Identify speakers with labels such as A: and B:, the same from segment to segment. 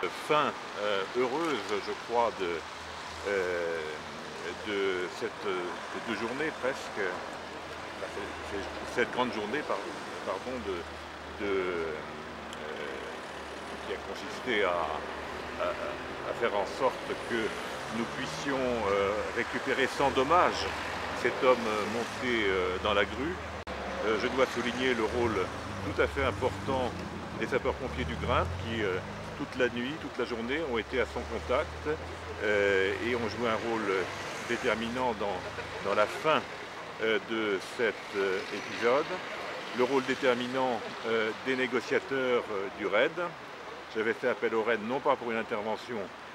A: Fin heureuse, je crois, de cette journée presque, cette grande journée pardon, qui a consisté à faire en sorte que nous puissions récupérer sans dommage cet homme monté dans la grue. Je dois souligner le rôle tout à fait important des sapeurs-pompiers du Grimpe qui, toute la nuit, toute la journée, ont été à son contact et ont joué un rôle déterminant dans la fin de cet épisode. Le rôle déterminant des négociateurs du RAID. J'avais fait appel au RAID non pas pour une intervention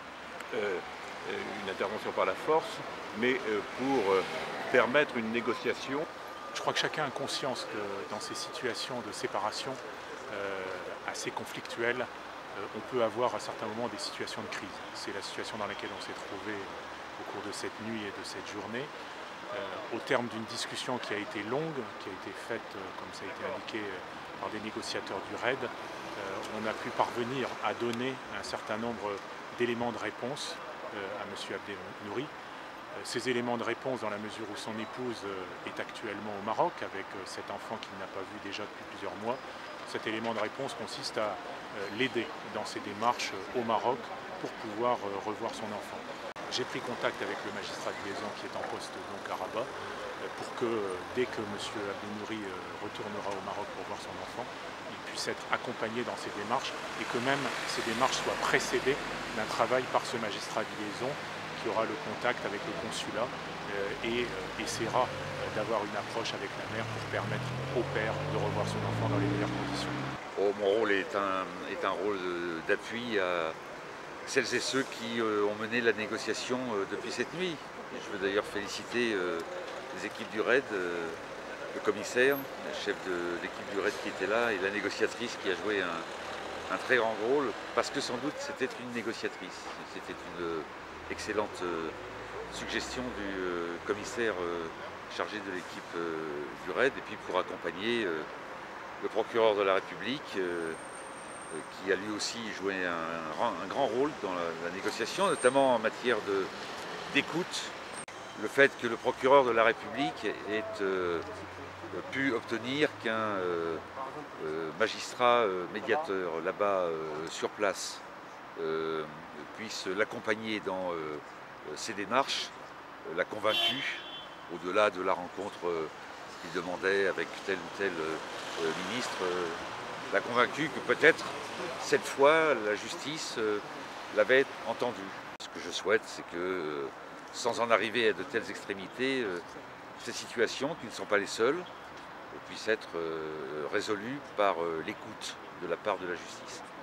A: par la force, mais pour permettre une négociation.
B: Je crois que chacun a conscience que dans ces situations de séparation assez conflictuelles, on peut avoir à certains moments des situations de crise. C'est la situation dans laquelle on s'est trouvé au cours de cette nuit et de cette journée. Au terme d'une discussion qui a été longue, qui a été faite, comme ça a été indiqué, par des négociateurs du RAID, on a pu parvenir à donner un certain nombre d'éléments de réponse à M. Abdelnouri. Ces éléments de réponse, dans la mesure où son épouse est actuellement au Maroc avec cet enfant qu'il n'a pas vu déjà depuis plusieurs mois, cet élément de réponse consiste à l'aider dans ses démarches au Maroc pour pouvoir revoir son enfant. J'ai pris contact avec le magistrat de liaison qui est en poste donc à Rabat pour que dès que M. Abdelnouri retournera au Maroc pour voir son enfant, il puisse être accompagné dans ses démarches et que même ces démarches soient précédées d'un travail par ce magistrat de liaison qui aura le contact avec le consulat et essaiera d'avoir une approche avec la mère pour permettre au père de revoir son enfant dans les meilleures conditions.
C: Oh, mon rôle est un rôle d'appui à celles et ceux qui ont mené la négociation depuis cette nuit. Je veux d'ailleurs féliciter les équipes du RAID, le commissaire, le chef de l'équipe du RAID qui était là et la négociatrice qui a joué un très grand rôle parce que sans doute c'était une négociatrice. C'était une excellente suggestion du commissaire chargé de l'équipe du RAID et puis pour accompagner le procureur de la République qui a lui aussi joué un grand rôle dans la négociation, notamment en matière d'écoute. Le fait que le procureur de la République ait pu obtenir qu'un magistrat médiateur là-bas sur place puisse l'accompagner dans ses démarches, l'a convaincu, au-delà de la rencontre qu'il demandait avec tel ou tel ministre, l'a convaincu que peut-être cette fois la justice l'avait entendu. Ce que je souhaite, c'est que sans en arriver à de telles extrémités, ces situations, qui ne sont pas les seules, puissent être résolues par l'écoute de la part de la justice.